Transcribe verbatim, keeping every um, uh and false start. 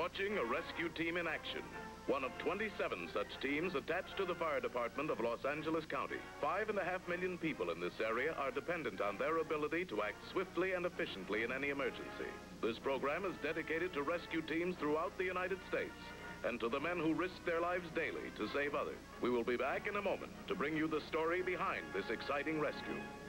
watching a rescue team in action. One of twenty-seven such teams attached to the fire department of Los Angeles County. Five and a half million people in this area are dependent on their ability to act swiftly and efficiently in any emergency. This program is dedicated to rescue teams throughout the United States and to the men who risk their lives daily to save others. We will be back in a moment to bring you the story behind this exciting rescue.